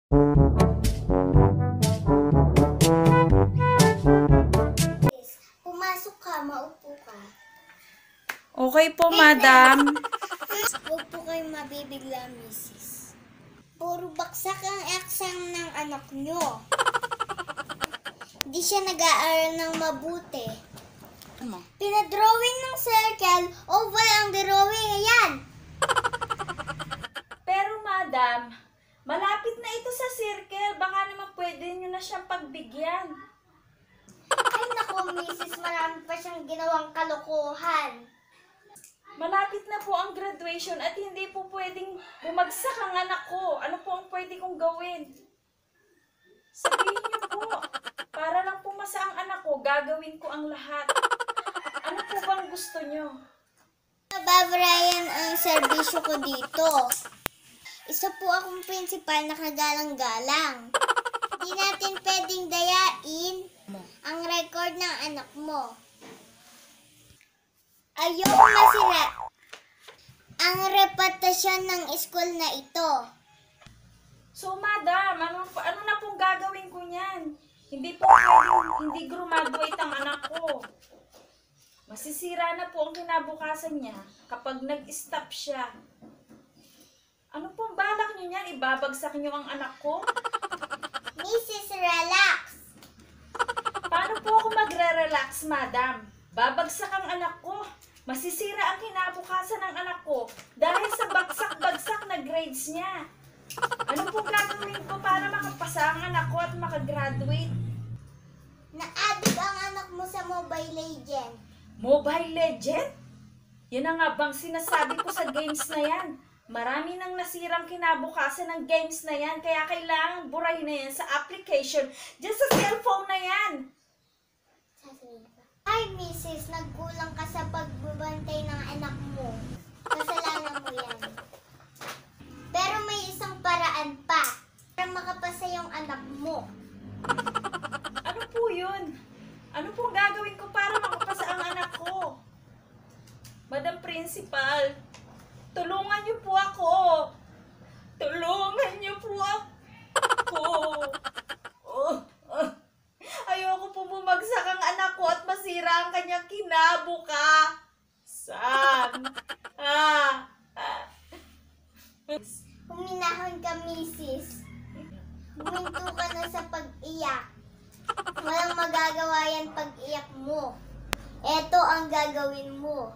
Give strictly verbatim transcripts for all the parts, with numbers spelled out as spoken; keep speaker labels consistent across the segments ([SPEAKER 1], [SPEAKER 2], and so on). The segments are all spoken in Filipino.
[SPEAKER 1] Pumasok ka, maupo ka.
[SPEAKER 2] Okay po, madam.
[SPEAKER 1] Huwag po kayo mabibigla, misis. Puro baksak ang exam ng anak nyo. Hindi siya nag-aaral ng mabuti.
[SPEAKER 2] Ano?
[SPEAKER 1] Pinadrawing ng circle, oval ang drawing. Ayan!
[SPEAKER 2] Pero, madam, malapit na ito sa circle. Baka naman pwede nyo na siyang pagbigyan.
[SPEAKER 1] Ay naku, misis, marami pa siyang ginawang kalokohan.
[SPEAKER 2] Malapit na po ang graduation at hindi po pwedeng bumagsak ang anak ko. Ano po ang pwede kong gawin? Sabihin niyo po, para lang pumasa ang anak ko, gagawin ko ang lahat. Ano po bang gusto niyo?
[SPEAKER 1] Babrayan ang serbisyo ko dito. Isa po akong principal na kagalang-galang. Hindi natin pwedeng dayain ang record ng anak mo. Ayoko masira ang reputasyon ng school na ito.
[SPEAKER 2] So, madam, ano, ano na pong gagawin ko niyan? Hindi po pwedeng hindi graduate ang anak ko. Masisira na po ang kinabukasan niya kapag nag-stop siya. Ano pong balak niyo niyan? Ibabagsak niyo ang anak ko?
[SPEAKER 1] Missus Relax.
[SPEAKER 2] Paano po ako magre-relax, madam? Babagsak ang anak ko. Masisira ang kinabukasan ng anak ko dahil sa bagsak-bagsak na grades niya. Ano pong gagawin ko para makapasa ang anak ko at makagraduate?
[SPEAKER 1] Na-addict ang anak mo sa Mobile Legend.
[SPEAKER 2] Mobile Legend? Yan ang nga bang sinasabi ko sa games na yan. Marami nang nasirang kinabukasan ng games na yan, kaya kailangan burahin na yan sa application dyan sa cellphone na yan.
[SPEAKER 1] Ay, missus, nagkulang ka sa pagbabantay ng anak mo. Kasalanan mo yan. Pero may isang paraan pa para makapasa yung anak mo.
[SPEAKER 2] Ano po yun? Ano pong gagawin ko para makapasa ang anak ko? Madam Principal, tulungan niyo po ako. Tulungan niyo po ako. Oh, oh. Ayoko po bumagsak ang anak ko at masira ang kanyang kinabukasan. Ah, ah.
[SPEAKER 1] Huminahon ka, misis. Huminto ka na sa pag-iyak. Walang magagawa yan pag-iyak mo. Eto ang gagawin mo.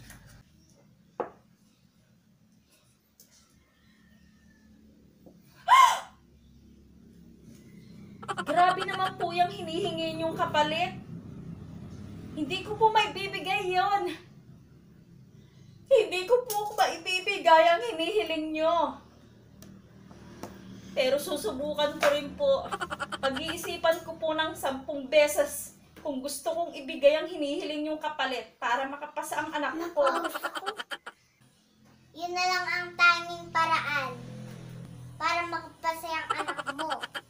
[SPEAKER 2] Grabe naman po yung hinihingi niyong kapalit. Hindi ko po maibibigay yon. Hindi ko po maibibigay ang hinihiling niyo. Pero susubukan ko rin po. Pag-iisipan ko po ng sampung beses kung gusto kong ibigay ang hinihiling niyong kapalit para makapasa ang anak ko.
[SPEAKER 1] Yun na lang ang tanging paraan para makapasa yung anak mo.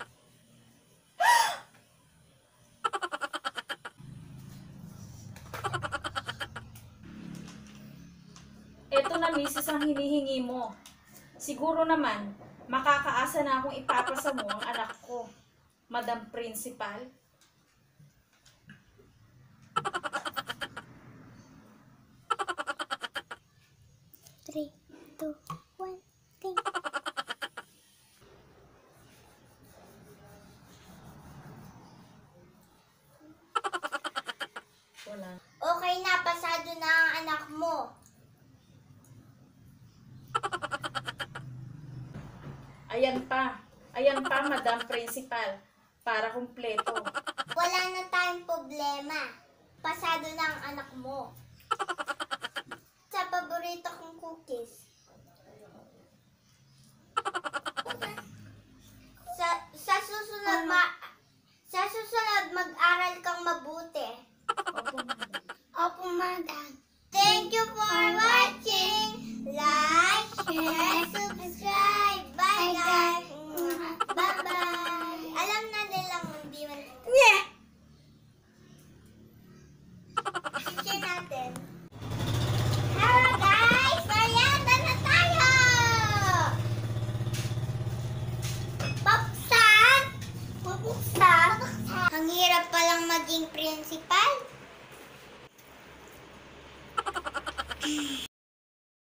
[SPEAKER 2] Eto na, misis, ang hinihingi mo. Siguro naman, makakaasa na akong ipapasa mo ang anak ko, Madam Principal.
[SPEAKER 1] Three, two, one, ting.
[SPEAKER 2] Wala.
[SPEAKER 1] Okay na, pasado na ang anak mo.
[SPEAKER 2] Ayan pa. Ayan pa, Madam Principal. Para kumpleto.
[SPEAKER 1] Wala na tayong problema. Pasado na ang anak mo. Sa paborito kong cookies. Sa, sa susunod ma sa susunod mag-aral kang mabuti.
[SPEAKER 2] Opo, Madam.
[SPEAKER 1] Opo, madam. Thank you for watching. Like, share, subscribe. Bye, guys. Bye-bye. Alam na nilang hindi man. Yeah! Picture natin. Hello, guys! Mariana Bubuksan. Ang hirap palang maging principal.